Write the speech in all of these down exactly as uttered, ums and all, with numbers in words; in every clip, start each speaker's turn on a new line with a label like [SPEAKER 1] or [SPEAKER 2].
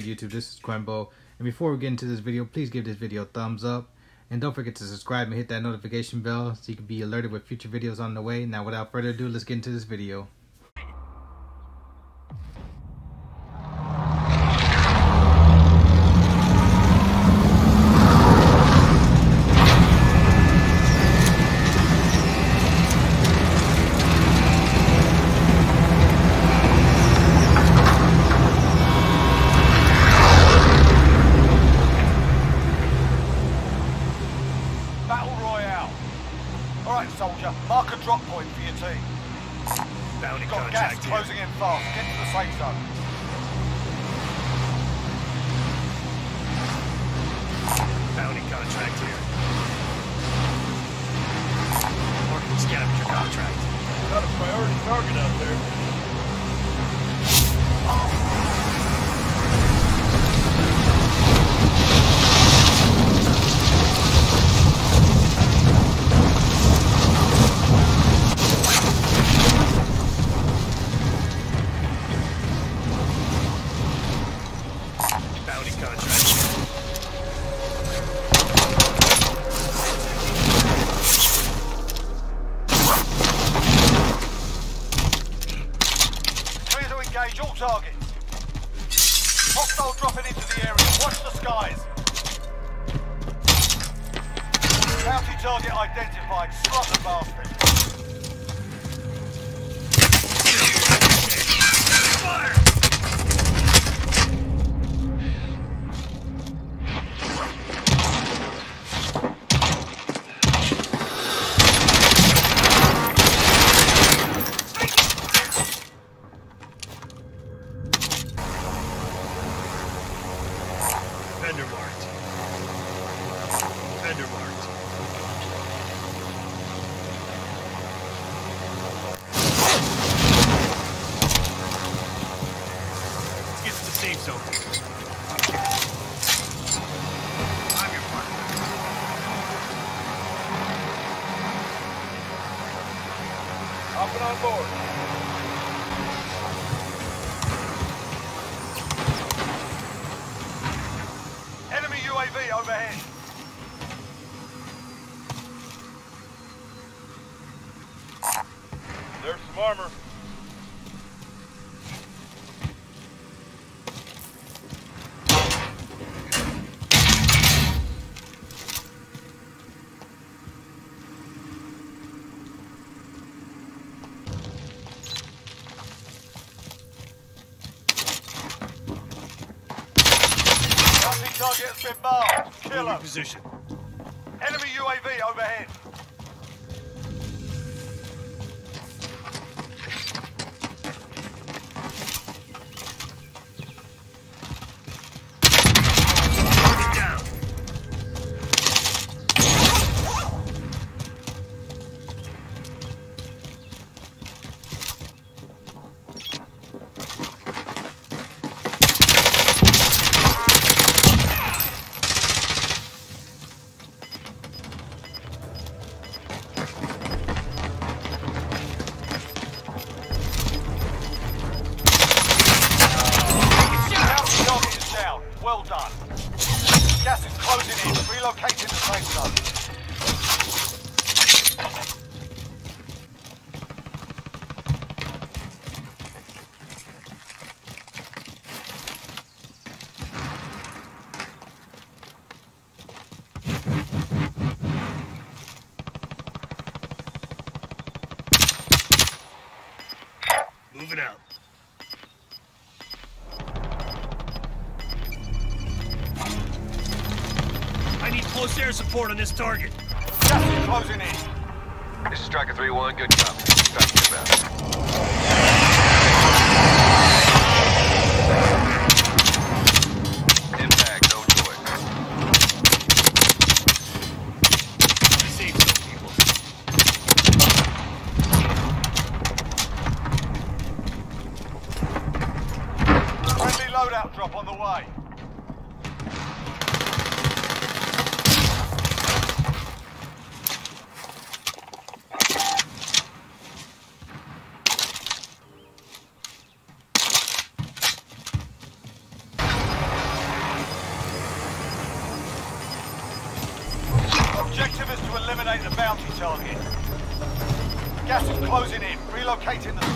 [SPEAKER 1] YouTube? This is Quembo. And before we get into this video, please give this video a thumbs up. And don't forget to subscribe and hit that notification bell so you can be alerted with future videos on the way. Now without further ado, let's get into this video.
[SPEAKER 2] Soldier, mark a drop point for your team.
[SPEAKER 3] Bounty
[SPEAKER 2] You've got
[SPEAKER 3] contact
[SPEAKER 2] gas
[SPEAKER 3] here.
[SPEAKER 2] closing in fast. Get to the safe zone.
[SPEAKER 3] Bounty contract here. Marking scavenger contract.
[SPEAKER 4] Got a priority target out there.
[SPEAKER 3] Bounty contract here.
[SPEAKER 2] Clear to engage all targets. Hostile dropping into the area. Watch the skies. Bounty target identified. Slot the bastard.
[SPEAKER 3] Fire! Vendor marked. Vendor marked. Let's get to the safe zone. I'm your partner.
[SPEAKER 4] Hopping on board.
[SPEAKER 2] Enemy U A V overhead.
[SPEAKER 4] There's some armor.
[SPEAKER 2] Bounty target has been marked. Kill
[SPEAKER 3] Moving
[SPEAKER 2] him.
[SPEAKER 3] position.
[SPEAKER 2] Enemy U A V overhead.
[SPEAKER 3] Target down.
[SPEAKER 2] Bounty target is down. Well done. Gas is closing in. Relocating the safe zone.
[SPEAKER 3] Moving out. I need close air support on this target.
[SPEAKER 2] Gas is closing in.
[SPEAKER 5] This is Striker three one, good copy. Striker inbound. Impact, no choice.
[SPEAKER 3] Safe zone, people.
[SPEAKER 2] Friendly loadout drop on the way. bounty target. Gas is closing in. Relocating the...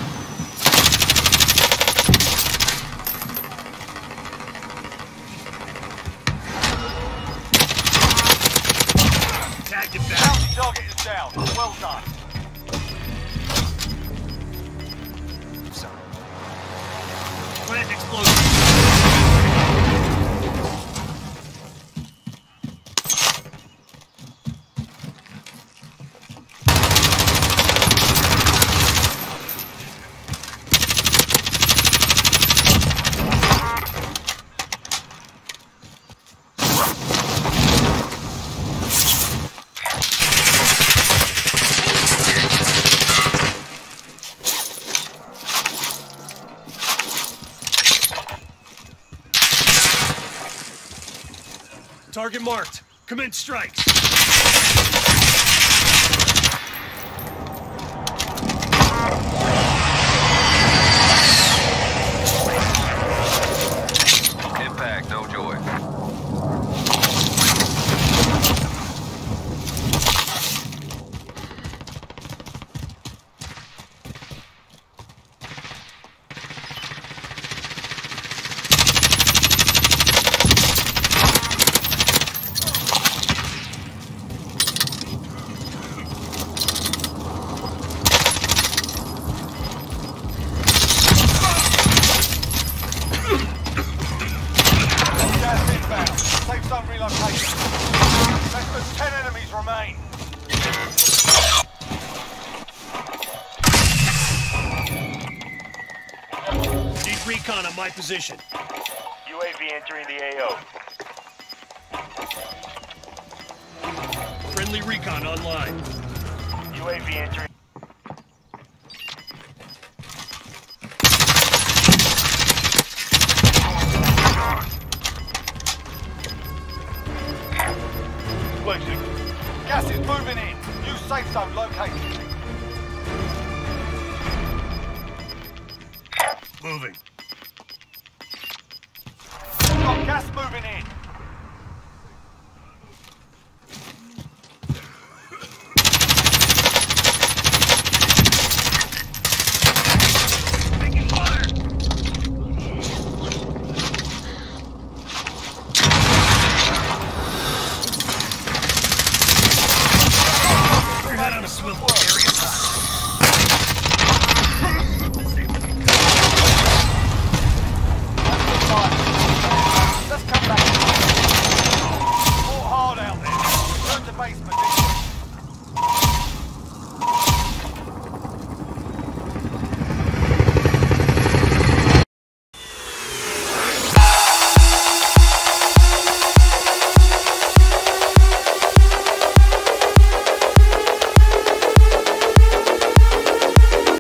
[SPEAKER 3] Tagged him down.
[SPEAKER 2] Bounty target is down. Well done.
[SPEAKER 3] Plant explosion. Target marked. Commence strikes.
[SPEAKER 5] Impact, no joy.
[SPEAKER 2] Gas inbound. Safe zone relocation. Less than ten enemies remain.
[SPEAKER 3] Need recon on my position.
[SPEAKER 4] U A V entering the A O.
[SPEAKER 3] Friendly recon online.
[SPEAKER 4] U A V entering.
[SPEAKER 2] Gas is moving in. New safe zone located.